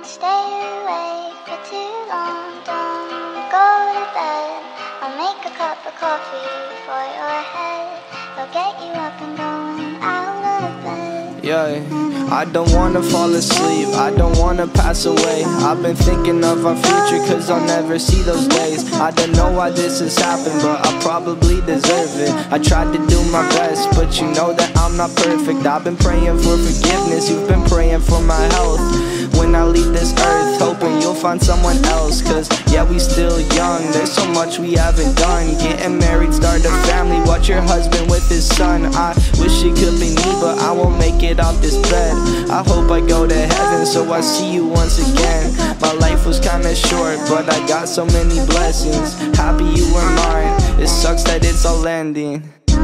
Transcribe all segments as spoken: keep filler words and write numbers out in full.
stay awake for too long. Don't go to bed. I'll make a cup of coffee for your head. I'll get you up and going out of bed. Yeah, I don't wanna fall asleep, I don't wanna pass away. I've been thinking of our future cause I'll never see those days. I don't know why this has happened, but I probably deserve it. I tried to do my best, but you know that I'm not perfect. I've been praying for forgiveness, you've been praying for my health. When I leave this earth, hoping you'll find someone else. Cause yeah, we still young, there's so much we haven't done. Getting married, start a family, watch your husband with his son. I wish it could be me, but I won't make it off this bed. I hope I go to heaven, so I see you once again. My life was kinda short, but I got so many blessings. Happy you were mine, it sucks that it's all ending.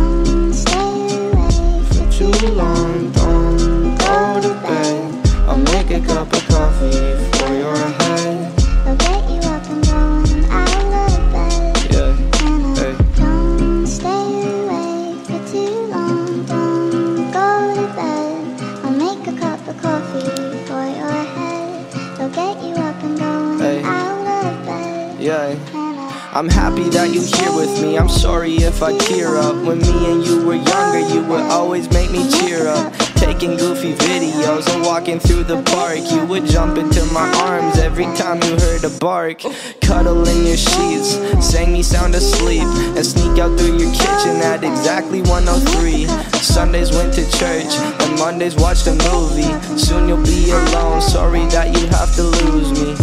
For too long, don't go to bed. I'll make a cup of coffee for your head. I'll get you up and going out of bed. Yeah, hey. Don't stay awake for too long. Don't go to bed. I'll make a cup of coffee for your head. I'll get you up and going Hey. out of bed. Yeah. I'm happy that you're here with me. I'm sorry if I tear up. When me and you were younger, you would always make me cheer up. Taking goofy videos and walking through the park. You would jump into my arms every time you heard a bark. Cuddle in your sheets, sang me sound asleep, and sneak out through your kitchen at exactly one oh three. Sundays went to church, and Mondays watched a movie. Soon you'll be alone, sorry that you have to lose me.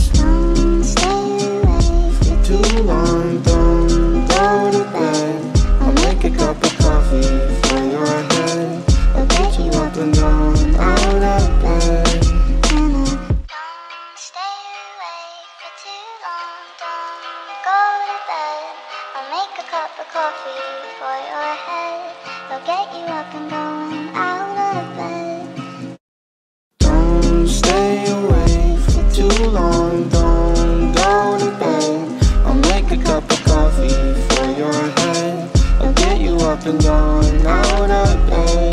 Too long, don't go to bed. I'll make a cup of coffee for your head. I'll get you up and going out of bed. Don't stay awake for too long. Don't go to bed. I'll make a cup of coffee for your head. I'll get you up and going out of bed. Don't stay awake for too long, don't go to bed. I'll make a cup of coffee for your head. I'll get you up and going out of bed.